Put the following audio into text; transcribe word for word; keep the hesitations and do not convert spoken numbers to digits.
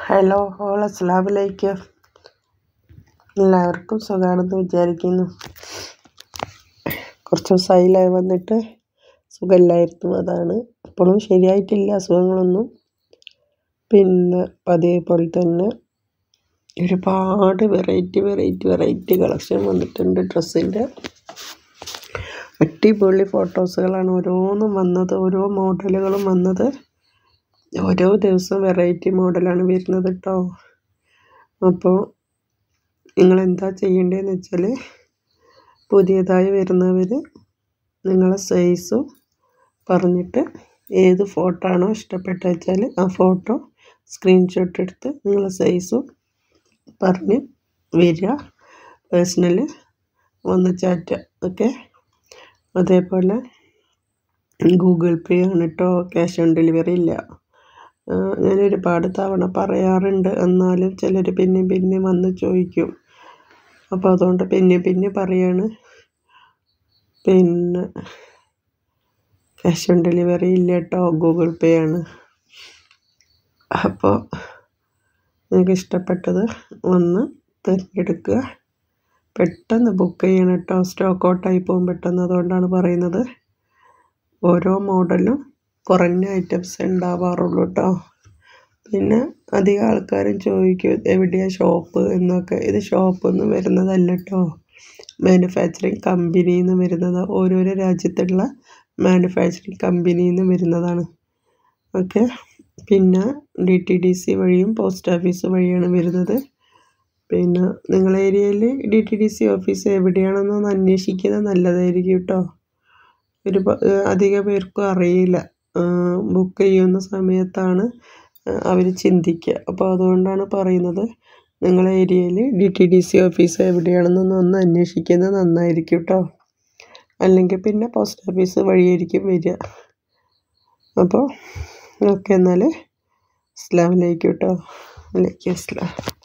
Hello all അസ്സലാമു അലൈക്കും. എല്ലാവർക്കും സുഖമാണെന്ന് വിചാരിക്കുന്നു. കുറച്ച് ദിവസമായി വന്നിട്ട് സുഖമില്ലായിരുന്നു, അതാണ്. ഇപ്പോഴും ശരിയായിട്ടില്ല അസുഖങ്ങളൊന്നും. പിന്നെ പതിയെ പോലെ തന്നെ ഒരുപാട് വെറൈറ്റി വെറൈറ്റി വെറൈറ്റി കളക്ഷൻ വന്നിട്ടുണ്ട് ഡ്രസ്സിൻ്റെ. അടിപൊളി ഫോട്ടോസുകളാണ് ഓരോന്നും വന്നത്, ഓരോ മോഡലുകളും വന്നത്. ഓരോ ദിവസവും വെറൈറ്റി മോഡലാണ് വരുന്നത് കേട്ടോ. അപ്പോൾ നിങ്ങളെന്താ ചെയ്യേണ്ടതെന്ന് വെച്ചാൽ, പുതിയതായി വരുന്നവർ നിങ്ങളെ സൈസും പറഞ്ഞിട്ട് ഏത് ഫോട്ടോ ആണോ ഇഷ്ടപ്പെട്ട വെച്ചാൽ ആ ഫോട്ടോ സ്ക്രീൻഷോട്ട് എടുത്ത് നിങ്ങളെ സൈസും പറഞ്ഞ് വരിക, പേഴ്സണൽ വന്ന് ചാറ്റ്. ഓക്കെ, അതേപോലെ ഗൂഗിൾ പേ ആണ് കേട്ടോ, ക്യാഷ് ഓൺ ഡെലിവറി ഇല്ല. ഞാൻ ഒരുപാട് തവണ പറയാറുണ്ട്, എന്നാലും ചിലർ പിന്നെ പിന്നെ വന്ന് ചോദിക്കും. അപ്പോൾ അതുകൊണ്ട് പിന്നെ പിന്നെ പറയാണ്, പിന്നെ ക്യാഷ് ഓൺ ഡെലിവറി ഇല്ല കേട്ടോ, ഗൂഗിൾ പേ ആണ്. അപ്പോൾ നിങ്ങൾക്ക് ഇഷ്ടപ്പെട്ടത് ഒന്ന് തിരഞ്ഞെടുക്കുക, പെട്ടെന്ന് ബുക്ക് ചെയ്യണം കേട്ടോ. സ്റ്റോക്ക് ഔട്ടായി പോകും പെട്ടെന്ന്, അതുകൊണ്ടാണ് പറയുന്നത്. ഓരോ മോഡലും കുറഞ്ഞ ഐറ്റംസ് ഉണ്ടാവാറുള്ളൂ കേട്ടോ. പിന്നെ അധികം ആൾക്കാരും ചോദിക്കും എവിടെയാണ് ഷോപ്പ് എന്നൊക്കെ. ഇത് ഷോപ്പൊന്നും വരുന്നതല്ല കേട്ടോ, മാനുഫാക്ചറിങ് കമ്പനിയിൽ നിന്ന് വരുന്നത്. ഓരോരോ രാജ്യത്തുള്ള മാനുഫാക്ചറിങ് കമ്പനിയിൽ നിന്ന് വരുന്നതാണ്. ഓക്കെ, പിന്നെ ഡി ടി ഡി സി വഴിയും പോസ്റ്റ് ഓഫീസ് വഴിയാണ് വരുന്നത്. പിന്നെ നിങ്ങളുടെ ഏരിയയിൽ D T D C office എവിടെയാണെന്നൊന്ന് അന്വേഷിക്കുന്നത് നല്ലതായിരിക്കും കേട്ടോ. ഒരു അധികം പേർക്കും അറിയില്ല, ബുക്ക് ചെയ്യുന്ന സമയത്താണ് അവർ ചിന്തിക്കുക. അപ്പോൾ അതുകൊണ്ടാണ് പറയുന്നത്, നിങ്ങളുടെ ഏരിയയിൽ D T D C office എവിടെയാണെന്നൊന്ന് ഒന്ന് അന്വേഷിക്കുന്നത് നന്നായിരിക്കും കേട്ടോ. അല്ലെങ്കിൽ പിന്നെ പോസ്റ്റ് ഓഫീസ് വഴിയായിരിക്കും വരിക. അപ്പോൾ ഓക്കെ, എന്നാൽ അസ്സലാമു അലൈക്കും കേട്ടോ. വലൈക്കും അസ്സലാം.